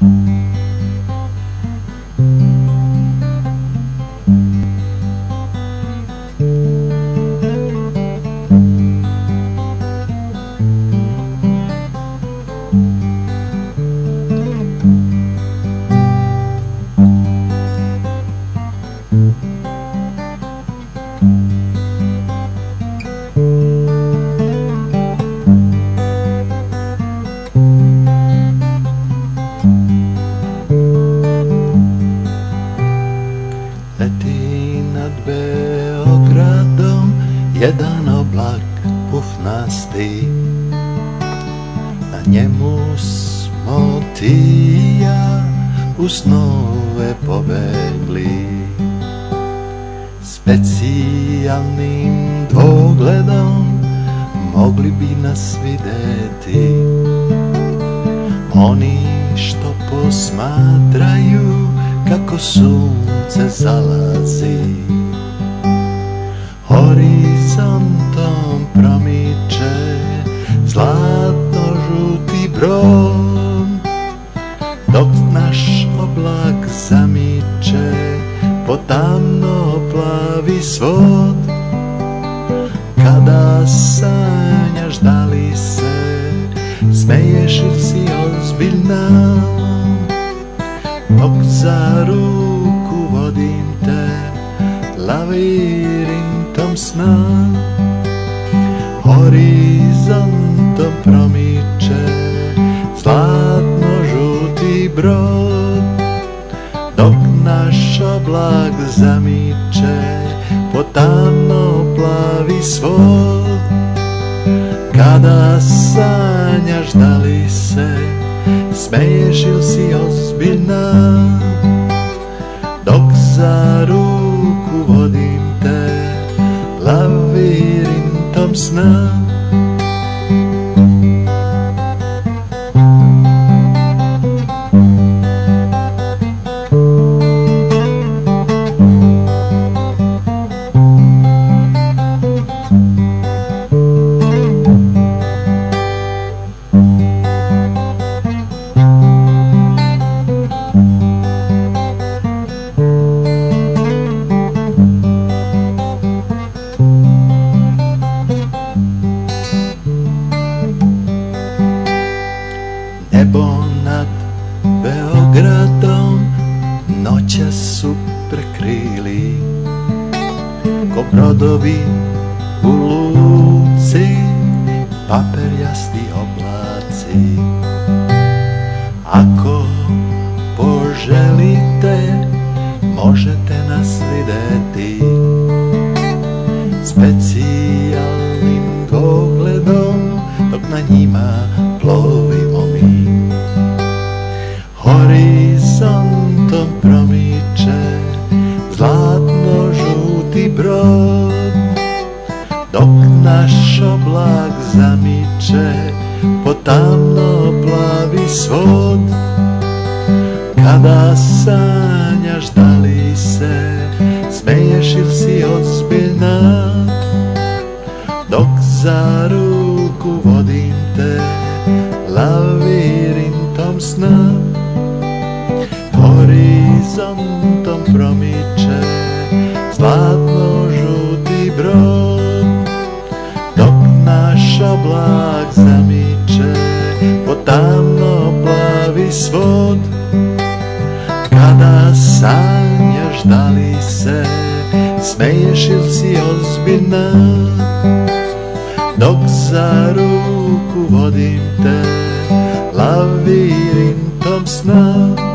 Letí nad Beogradom jedan oblak pufnastý. Na njemu smo ti i ja u snove pobegli. Specijalnim dvogledom mogli bi nas videti oni što posmatraju kako sunce zalazi. Horizontom promiče zlatno-žuti brod, dok naš oblak zamiče po tamno plavi svod. Kada sanjaš da li se smeješ ili si ozbiljna, dok za ruku vodim te lavirintom sna. Horizontom promiče zlatno-žuti brod, dok naš oblak zamiče po tamno plavi svod. Kada sanjaš da li se smeješ ili si ozbiljna, dok za ruku vodim te lavirintom sna. Nebo nad Beogradom noća su prekrili ko brodovi u luci, paperjasti oblaci. Ako poželite možete nas videti specijalnim dvogledom dok na njima plovimo mi. Horizontom promiče zlatno-žuti brod, dok naš oblak zamiče po tamno plavi svod. Kada sanjaš da li se smeješ ili si ozbiljna, dok za ruku vodim te lavirintom sna. Horizontom promiče zlatno-žuti brod, dok naš oblak zamiče po tamno plavi svod. Kada sanjaš da li se smeješ ili si ozbiljna, dok za ruku vodim te lavirintom sna.